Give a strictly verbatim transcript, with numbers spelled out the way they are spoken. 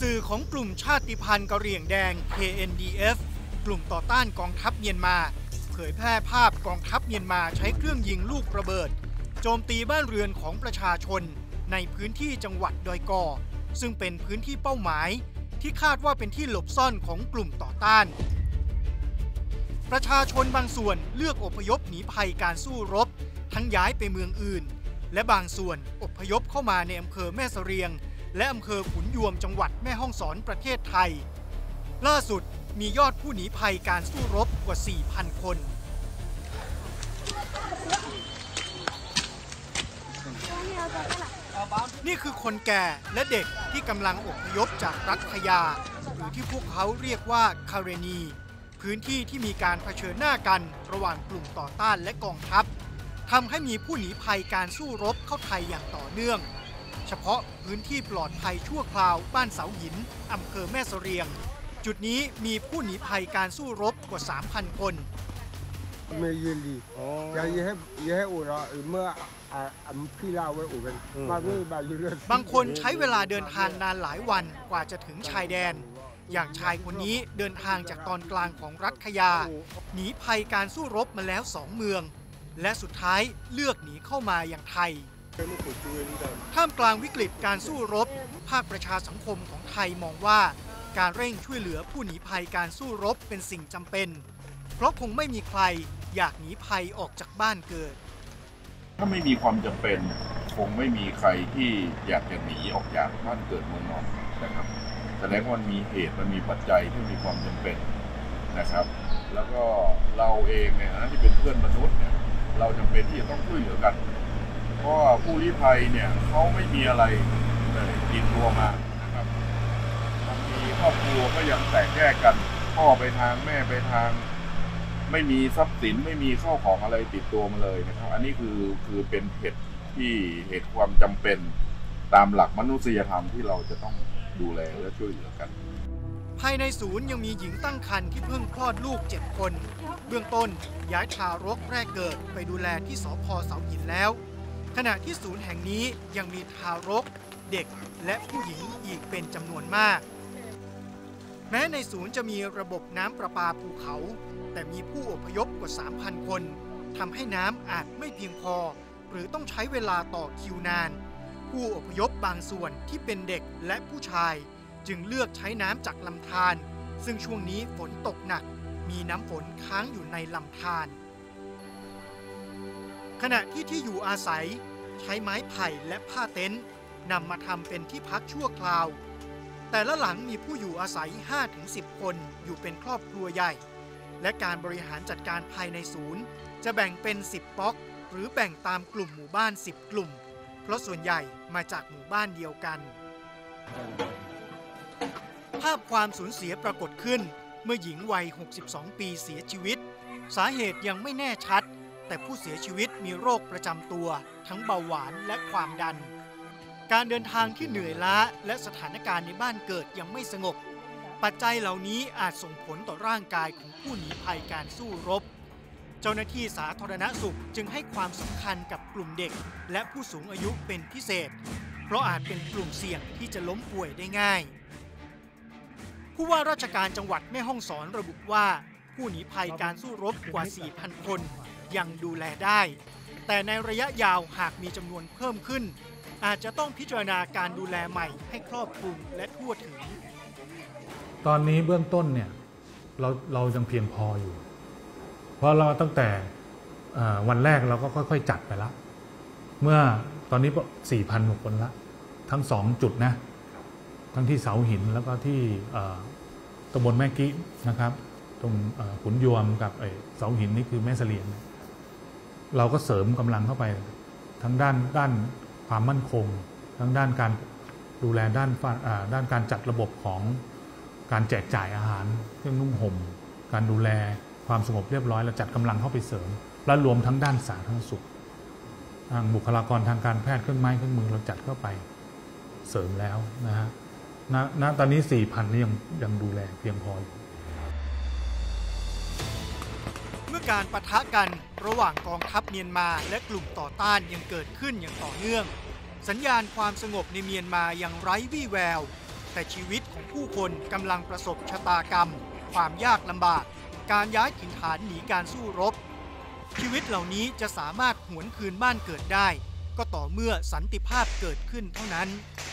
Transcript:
สื่อของกลุ่มชาติพันธุ์กะเหรี่ยงแดง เค เอ็น ดี เอฟ กลุ่มต่อต้านกองทัพเมียนมาเผยแพร่ภาพกองทัพเมียนมาใช้เครื่องยิงลูกระเบิดโจมตีบ้านเรือนของประชาชนในพื้นที่จังหวัดดอยกอซึ่งเป็นพื้นที่เป้าหมายที่คาดว่าเป็นที่หลบซ่อนของกลุ่มต่อต้านประชาชนบางส่วนเลือกอพยพหนีภัยการสู้รบทั้งย้ายไปเมืองอื่นและบางส่วนอพยพเข้ามาในอำเภอแม่เสรียงและอำเภอขุนยวมจังหวัดแม่ฮ่องสอนประเทศไทยล่าสุดมียอดผู้หนีภัยการสู้รบกว่า สี่พัน คนนี่คือคนแก่และเด็กที่กำลังอพยพจากรัฐพยาหรือที่พวกเขาเรียกว่าคาเรนีพื้นที่ที่มีการเผชิญหน้ากันระหว่างกลุ่มต่อต้านและกองทัพทำให้มีผู้หนีภัยการสู้รบเข้าไทยอย่างต่อเนื่องเฉพาะพื้นที่ปลอดภัยชั่วคราวบ้านเสาหินอำเภอแม่เสรียงจุดนี้มีผู้หนีภัยการสู้รบกว่า สามพัน คนไม่ยืนดีอย่าให้อย่าให้อุระเมื่ออัมพี่เล่าไว้อุกันมาไม่บาลีเรื่องบางคนใช้เวลาเดินทางนานหลายวันกว่าจะถึงชายแดนอย่างชายคนนี้เดินทางจากตอนกลางของรัฐขยาหนีภัยการสู้รบมาแล้วสองเมืองและสุดท้ายเลือกหนีเข้ามาอย่างไทยท่ามกลางวิกฤตการสู้รบภาคประชาสังคมของไทยมองว่าการเร่งช่วยเหลือผู้หนีภัยการสู้รบเป็นสิ่งจำเป็นเพราะคงไม่มีใครอยากหนีภัยออกจากบ้านเกิดถ้าไม่มีความจำเป็นคงไม่มีใครที่อยากจะหนีออกจากบ้านเกิดเมืองนอนนะครับแสดงว่ามันมีเหตุมันมีปัจจัยที่มีความจำเป็นนะครับแล้วก็เราเองเนี่ยนะที่เป็นเพื่อนมนุษย์เนี่ยเราจำเป็นที่จะต้องช่วยเหลือกันเพราะว่าผู้ลี้ภัยเนี่ยเขาไม่มีอะไรเลยติดตัวมานะครับบางทีครอบครัวก็ยังแตกแยกกันพ่อไปทางแม่ไปทางไม่มีทรัพย์สินไม่มีข้าวของอะไรติดตัวมาเลยนะครับอันนี้คือคือเป็นเหตุที่เหตุความจำเป็นตามหลักมนุษยธรรมที่เราจะต้องดูแลและช่วยเหลือกันภายในศูนย์ยังมีหญิงตั้งครรภ์ที่เพิ่งคลอดลูกเจ็ดคนเบื้องต้นย้ายทารกแรกเกิดไปดูแลที่สภ.เสาหินแล้วขณะที่ศูนย์แห่งนี้ยังมีทารกเด็กและผู้หญิงอีกเป็นจำนวนมากแม้ในศูนย์จะมีระบบน้ำประปาภูเขาแต่มีผู้อพยพกว่า สามพัน คนทำให้น้ำอาจไม่เพียงพอหรือต้องใช้เวลาต่อคิวนานผู้อพยพบางส่วนที่เป็นเด็กและผู้ชายจึงเลือกใช้น้ำจากลำธารซึ่งช่วงนี้ฝนตกหนักมีน้ำฝนค้างอยู่ในลำธารขณะที่ที่อยู่อาศัยใช้ไม้ไผ่และผ้าเต็นท์นำมาทำเป็นที่พักชั่วคราวแต่ละหลังมีผู้อยู่อาศัย ห้าถึงสิบ คนอยู่เป็นครอบครัวใหญ่และการบริหารจัดการภายในศูนย์จะแบ่งเป็นสิบป๊อกหรือแบ่งตามกลุ่มหมู่บ้านสิบกลุ่มเพราะส่วนใหญ่มาจากหมู่บ้านเดียวกันภาพความสูญเสียปรากฏขึ้นเมื่อหญิงวัยหกสิบสองปีเสียชีวิตสาเหตุยังไม่แน่ชัดแต่ผู้เสียชีวิตมีโรคประจำตัวทั้งเบาหวานและความดันการเดินทางที่เหนื่อยล้าและสถานการณ์ในบ้านเกิดยังไม่สงบปัจจัยเหล่านี้อาจส่งผลต่อร่างกายของผู้หนีภัยการสู้รบเจ้าหน้าที่สาธารณสุขจึงให้ความสำคัญกับกลุ่มเด็กและผู้สูงอายุเป็นพิเศษเพราะอาจเป็นกลุ่มเสี่ยงที่จะล้มป่วยได้ง่ายผู้ว่าราชการจังหวัดแม่ฮ่องสอนระบุว่าผู้หนีภัยการสู้รบกว่า สี่พัน คนยังดูแลได้แต่ในระยะยาวหากมีจำนวนเพิ่มขึ้นอาจจะต้องพิจารณาการดูแลใหม่ให้ครอบคลุมและทั่วถึงตอนนี้เบื้องต้นเนี่ยเราเรายังเพียงพออยู่เพราะเราตั้งแต่วันแรกเราก็ค่อยๆจัดไปแล้วเมื่อตอนนี้ สี่พัน กว่าคนละทั้งสองจุดนะทั้งที่เสาหินแล้วก็ที่ตำบลแม่กี้นะครับตรงขุนยวมกับเสาหินนี่คือแม่เสลียงเราก็เสริมกำลังเข้าไปทั้งด้านด้านความมั่นคงทั้งด้านการดูแลด้านด้านการจัดระบบของการแจกจ่ายอาหารเครื่องนุ่งห่มการดูแลความสงบเรียบร้อยเราจัดกำลังเข้าไปเสริมและรวมทั้งด้านสาธารณสุขทางบุคลากรทางการแพทย์เครื่องไม้เครื่องมือเราจัดเข้าไปเสริมแล้วนะฮะณณตอนนี้ สี่พัน นี่ยังยังดูแลเพียงพออยู่เมื่อการปะทะกันระหว่างกองทัพเมียนมาและกลุ่มต่อต้านยังเกิดขึ้นอย่างต่อเนื่องสัญญาณความสงบในเมียนมายังไร้วี่แววแต่ชีวิตของผู้คนกำลังประสบชะตากรรม ความยากลำบาก การย้ายถิ่นฐานหนีการสู้รบ ชีวิตเหล่านี้จะสามารถหวนคืนบ้านเกิดได้ ก็ต่อเมื่อสันติภาพเกิดขึ้นเท่านั้น